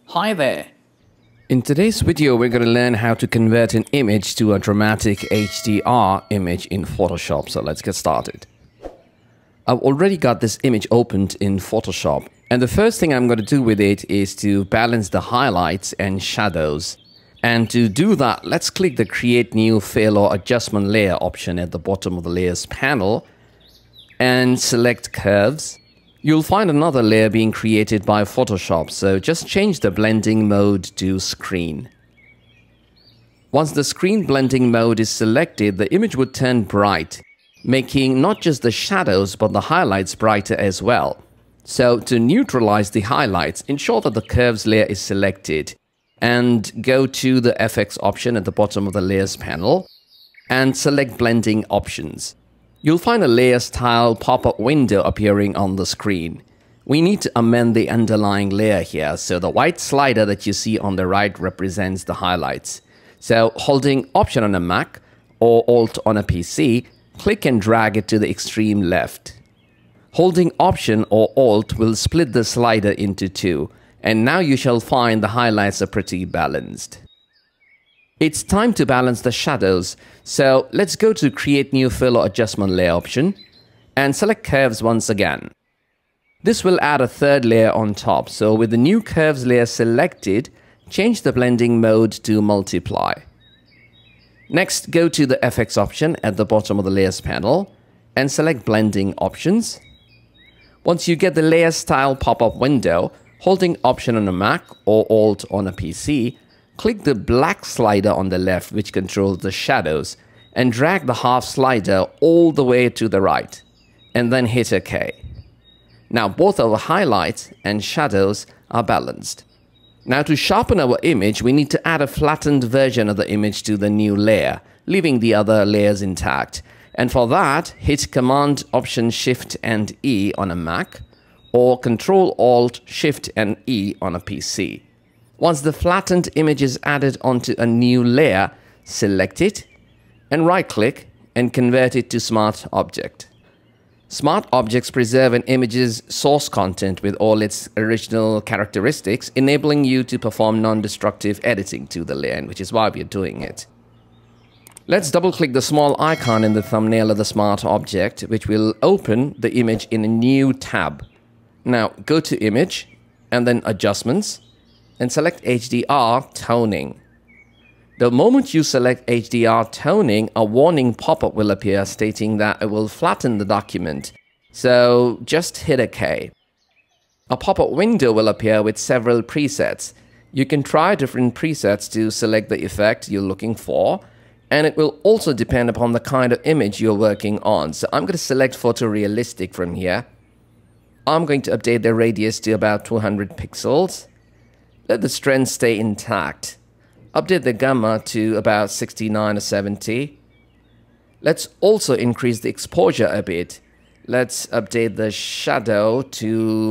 Hi there. In today's video, we're going to learn how to convert an image to a dramatic HDR image in Photoshop. So let's get started. I've already got this image opened in Photoshop. And the first thing I'm going to do with it is to balance the highlights and shadows. And to do that, let's click the Create New Fill or Adjustment Layer option at the bottom of the Layers panel and select Curves. You'll find another layer being created by Photoshop, so just change the blending mode to Screen. Once the screen blending mode is selected, the image would turn bright, making not just the shadows but the highlights brighter as well. So to neutralize the highlights, ensure that the Curves layer is selected and go to the FX option at the bottom of the Layers panel and select Blending Options. You'll find a layer style pop-up window appearing on the screen. We need to amend the underlying layer here, so the white slider that you see on the right represents the highlights. So holding Option on a Mac or Alt on a PC, click and drag it to the extreme left. Holding Option or Alt will split the slider into two, and now you shall find the highlights are pretty balanced. It's time to balance the shadows, so let's go to Create New Fill or Adjustment Layer option and select Curves once again. This will add a third layer on top, so with the new Curves layer selected, change the blending mode to Multiply. Next, go to the FX option at the bottom of the Layers panel and select Blending Options. Once you get the layer style pop-up window, holding Option on a Mac or Alt on a PC, click the black slider on the left, which controls the shadows, and drag the half slider all the way to the right, and then hit OK. Now both our highlights and shadows are balanced. Now to sharpen our image, we need to add a flattened version of the image to the new layer, leaving the other layers intact. And for that, hit Command Option Shift and E on a Mac, or Control Alt Shift and E on a PC. Once the flattened image is added onto a new layer, select it and right-click and convert it to Smart Object. Smart Objects preserve an image's source content with all its original characteristics, enabling you to perform non-destructive editing to the layer, which is why we're doing it. Let's double-click the small icon in the thumbnail of the Smart Object, which will open the image in a new tab. Now go to Image and then Adjustments, and select HDR Toning. The moment you select HDR Toning, a warning pop-up will appear stating that it will flatten the document, so just hit OK. A pop-up window will appear with several presets. You can try different presets to select the effect you're looking for, and it will also depend upon the kind of image you're working on. So I'm going to select photorealistic from here. I'm going to update the radius to about 200 pixels. Let the strength stay intact. Update the gamma to about 69 or 70. Let's also increase the exposure a bit. Let's update the shadow to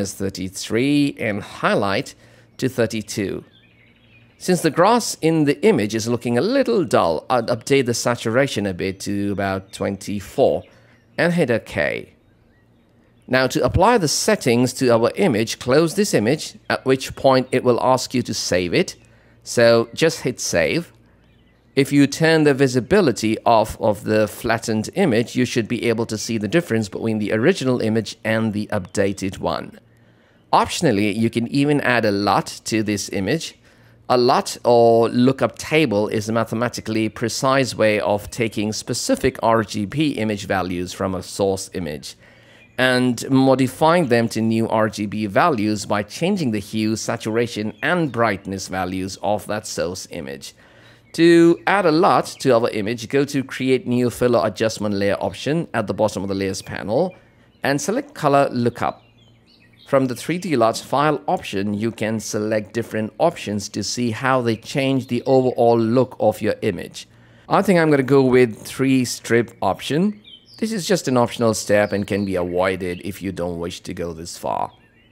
-33 and highlight to 32. Since the grass in the image is looking a little dull, I'd update the saturation a bit to about 24 and hit OK. Now to apply the settings to our image, close this image, at which point it will ask you to save it. So just hit Save. If you turn the visibility off of the flattened image, you should be able to see the difference between the original image and the updated one. Optionally, you can even add a LUT to this image. A LUT or lookup table is a mathematically precise way of taking specific RGB image values from a source image and modifying them to new RGB values by changing the hue, saturation, and brightness values of that source image. To add a LUT to our image, go to Create New Fill or Adjustment Layer option at the bottom of the Layers panel and select Color Lookup. From the 3D LUT file option, you can select different options to see how they change the overall look of your image. I think I'm going to go with 3-strip option. This is just an optional step and can be avoided if you don't wish to go this far.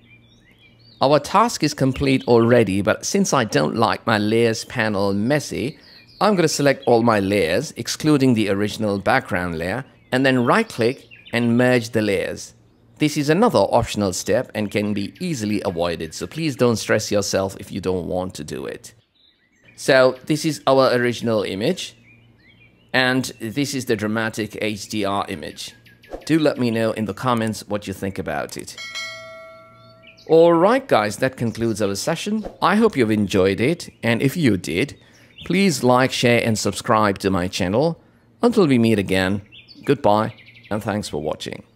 Our task is complete already, but since I don't like my layers panel messy, I'm going to select all my layers, excluding the original background layer, and then right-click and merge the layers. this is another optional step and can be easily avoided, so please don't stress yourself if you don't want to do it. So this is our original image, and this is the dramatic HDR image. Do let me know in the comments what you think about it. Alright guys, that concludes our session. I hope you've enjoyed it, and if you did, please like, share and subscribe to my channel. Until we meet again, goodbye and thanks for watching.